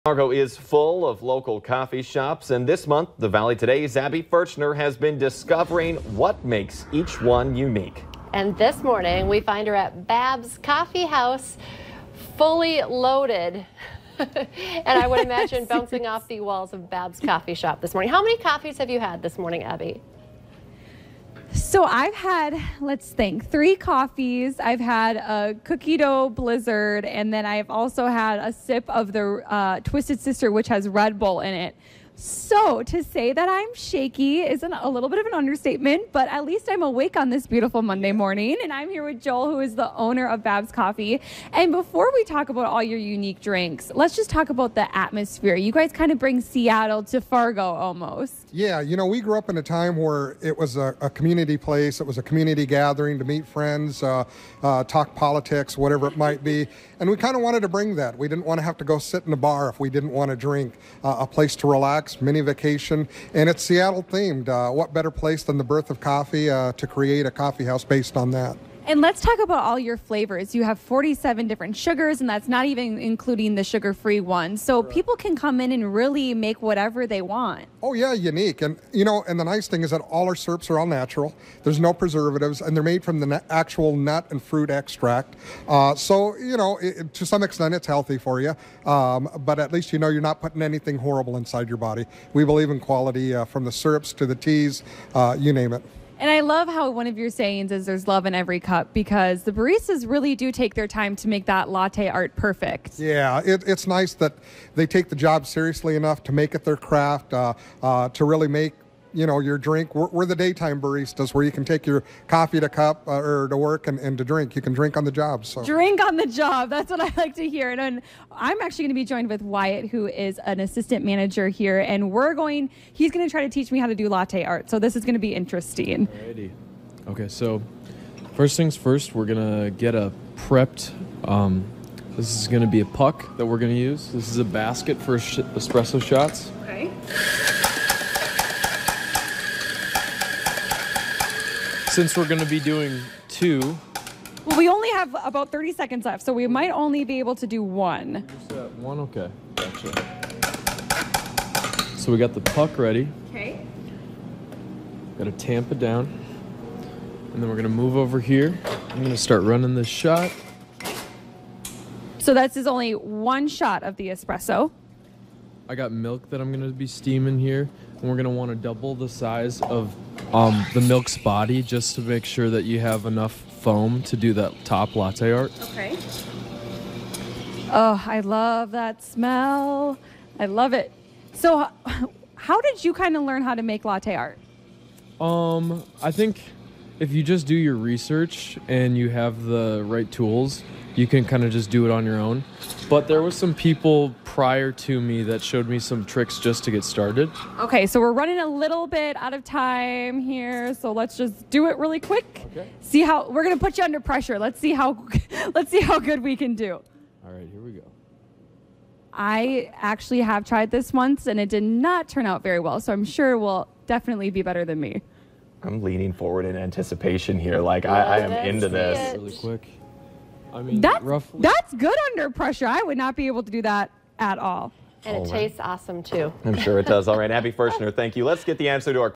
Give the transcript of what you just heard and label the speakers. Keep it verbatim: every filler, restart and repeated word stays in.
Speaker 1: Fargo is full of local coffee shops, and this month, the Valley Today's Abby Furchner has been discovering what makes each one unique.
Speaker 2: And this morning, we find her at Babb's Coffee House, fully loaded. And I would imagine bouncing off the walls of Babb's Coffee Shop this morning. How many coffees have you had this morning, Abby?
Speaker 3: So I've had, let's think, three coffees. I've had a cookie dough blizzard, and then I've also had a sip of the uh, Twisted Sister, which has Red Bull in it. So to say that I'm shaky is an, a little bit of an understatement, but at least I'm awake on this beautiful Monday morning. And I'm here with Joel, who is the owner of Babb's Coffee. And before we talk about all your unique drinks, let's just talk about the atmosphere. You guys kind of bring Seattle to Fargo almost.
Speaker 4: Yeah, you know, we grew up in a time where it was a, a community place. It was a community gathering to meet friends, uh, uh, talk politics, whatever it might be. And we kind of wanted to bring that. We didn't want to have to go sit in a bar if we didn't want to drink. Uh, a place to relax, mini vacation, and it's Seattle themed. Uh, what better place than the birth of coffee uh, to create a coffee house based on that?
Speaker 3: And let's talk about all your flavors. You have forty-seven different sugars, and that's not even including the sugar-free ones. So right. People can come in and really make whatever they want.
Speaker 4: Oh yeah, unique. And you know, and the nice thing is that all our syrups are all natural. There's no preservatives, and they're made from the actual nut and fruit extract. Uh, so you know, it, to some extent, it's healthy for you. Um, but at least you know you're not putting anything horrible inside your body. We believe in quality uh, from the syrups to the teas, uh, you name it.
Speaker 3: And I love how one of your sayings is there's love in every cup, because the baristas really do take their time to make that latte art perfect.
Speaker 4: Yeah, it, it's nice that they take the job seriously enough to make it their craft, uh, uh, to really make, you know, your drink. We're, we're the daytime baristas where you can take your coffee to cup uh, or to work and, and to drink. You can drink on the job. So.
Speaker 3: Drink on the job. That's what I like to hear. And, and I'm actually going to be joined with Wyatt, who is an assistant manager here. And we're going, he's going to try to teach me how to do latte art. So this is going to be interesting.
Speaker 5: Alrighty. Okay, so first things first, we're going to get a prepped, um, this is going to be a puck that we're going to use. This is a basket for sh- espresso shots.
Speaker 3: Okay.
Speaker 5: Since we're going to be doing two.
Speaker 3: Well, we only have about thirty seconds left, so we might only be able to do one.
Speaker 5: One, okay. Gotcha. So we got the puck ready.
Speaker 3: Okay.
Speaker 5: Got to tamp it down. And then we're going to move over here. I'm going to start running this shot.
Speaker 3: So this is only one shot of the espresso.
Speaker 5: I got milk that I'm going to be steaming here. And we're going to want to double the size of um, the milk's body just to make sure that you have enough foam to do that top latte art.
Speaker 3: Okay. Oh, I love that smell. I love it. So how did you kind of learn how to make latte art?
Speaker 5: Um, I think if you just do your research and you have the right tools, you can kind of just do it on your own. But there was some people prior to me that showed me some tricks just to get started.
Speaker 3: Okay, so we're running a little bit out of time here, so let's just do it really quick.
Speaker 5: Okay.
Speaker 3: See how we're gonna put you under pressure. Let's see how let's see how good we can do.
Speaker 5: All right, here we go.
Speaker 3: I actually have tried this once and it did not turn out very well, so I'm sure it will definitely be better than me.
Speaker 1: I'm leaning forward in anticipation here. Like, I, I am into this.
Speaker 5: Really quick. I mean,
Speaker 3: that's,
Speaker 5: roughly.
Speaker 3: That's good under pressure. I would not be able to do that at all.
Speaker 2: And it
Speaker 1: all right.
Speaker 2: tastes awesome, too.
Speaker 1: I'm sure it does. All right, Abby Furchner, thank you. Let's get the answer to our